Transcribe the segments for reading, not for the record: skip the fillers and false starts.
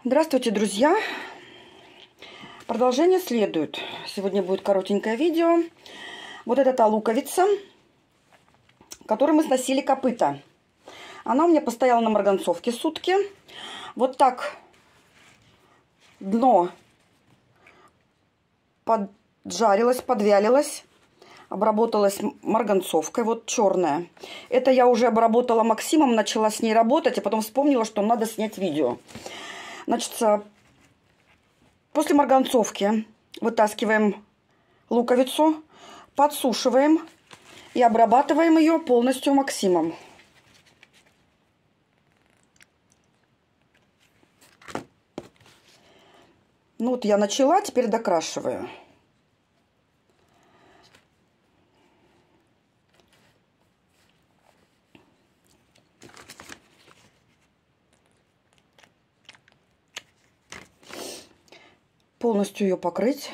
Здравствуйте, друзья! Продолжение следует. Сегодня будет коротенькое видео. Вот это та луковица, которой мы сносили копыта. Она у меня постояла на марганцовке сутки. Вот так дно поджарилось, подвялилось. Обработалась марганцовкой, вот черная. Это я уже обработала Максимом, начала с ней работать, а потом вспомнила, что надо снять видео. Значит, после марганцовки вытаскиваем луковицу, подсушиваем и обрабатываем ее полностью Максимом. Ну вот я начала, теперь докрашиваю. Полностью ее покрыть.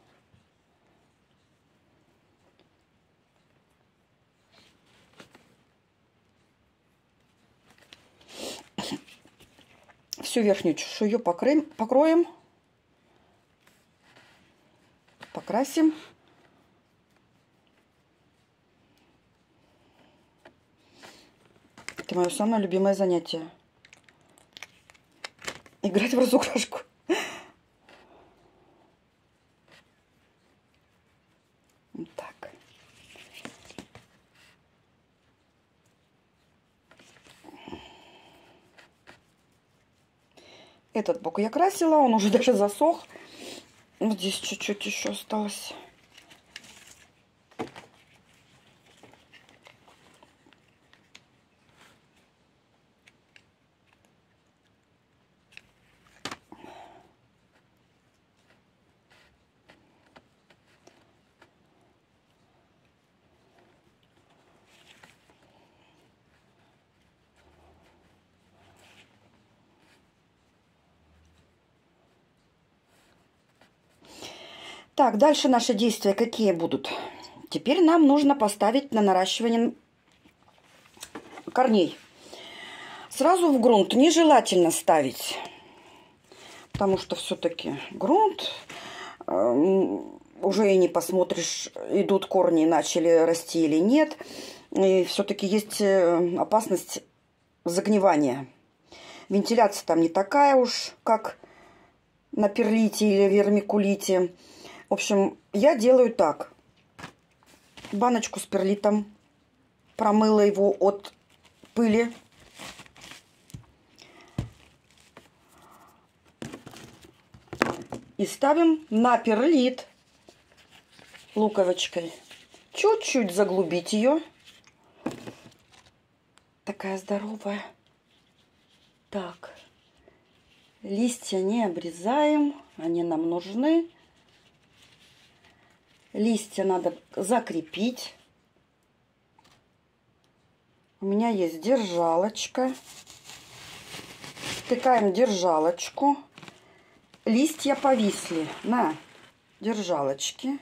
Всю верхнюю чешую покроем, покрасим. Это мое самое любимое занятие. Играть в разукрашку. Вот так. Этот бок я красила, он уже даже засох. Вот здесь чуть-чуть еще осталось. Так, дальше наши действия какие будут? Теперь нам нужно поставить на наращивание корней. Сразу в грунт нежелательно ставить, потому что все-таки грунт, уже и не посмотришь, идут корни, начали расти или нет. И все-таки есть опасность загнивания. Вентиляция там не такая уж, как на перлите или вермикулите. В общем, я делаю так. Баночку с перлитом. Промыла его от пыли. И ставим на перлит луковичкой. Чуть-чуть заглубить ее. Такая здоровая. Так. Листья не обрезаем. Они нам нужны. Листья надо закрепить. У меня есть держалочка. Втыкаем держалочку. Листья повисли на держалочке.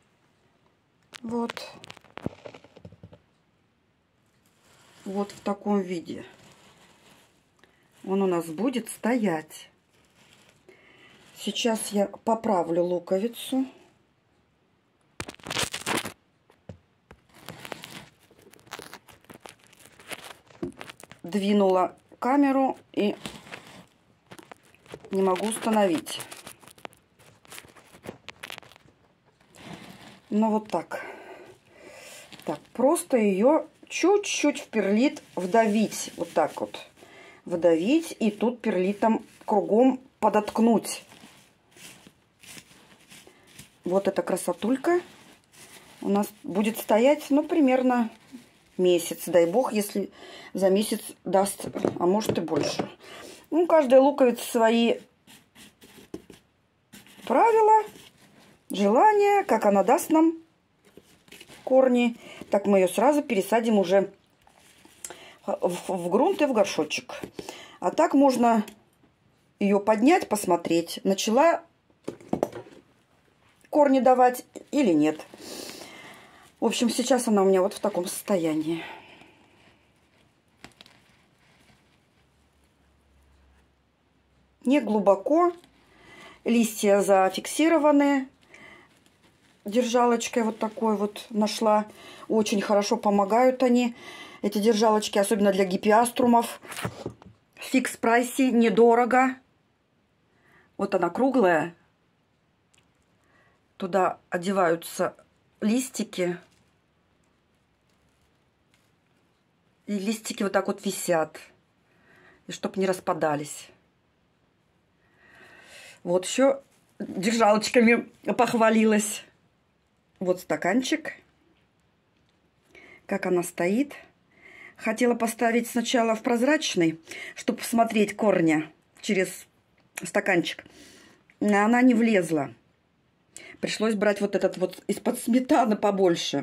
Вот. Вот в таком виде он у нас будет стоять. Сейчас я поправлю луковицу. Двинула камеру и не могу установить. Ну вот так. Так, просто ее чуть-чуть в перлит вдавить. Вот так вот. Вдавить и тут перлитом кругом подоткнуть. Вот эта красотулька у нас будет стоять, ну, примерно месяц. Дай бог, если за месяц даст, а может и больше. Ну, каждая луковица свои правила, желания, как она даст нам корни. Так мы ее сразу пересадим уже в грунт и в горшочек. А так можно ее поднять, посмотреть, начала корни давать или нет. В общем, сейчас она у меня вот в таком состоянии. Не глубоко. Листья зафиксированы. Держалочкой вот такой вот нашла. Очень хорошо помогают они. Эти держалочки, особенно для гипиаструмов. В фикс-прайсе, недорого. Вот она круглая. Туда одеваются листики. И листики вот так вот висят. И чтоб не распадались. Вот еще держалочками похвалилась. Вот стаканчик. Как она стоит. Хотела поставить сначала в прозрачный, чтобы посмотреть корня через стаканчик. Но она не влезла. Пришлось брать вот этот вот из-под сметаны побольше.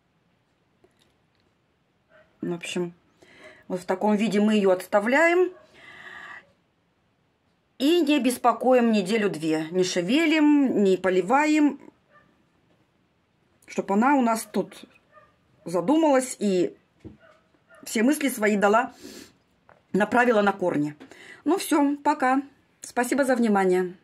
В общем, вот в таком виде мы ее отставляем. И не беспокоим неделю-две. Не шевелим, не поливаем. Чтобы она у нас тут задумалась и все мысли свои направила на корни. Ну все, пока. Спасибо за внимание.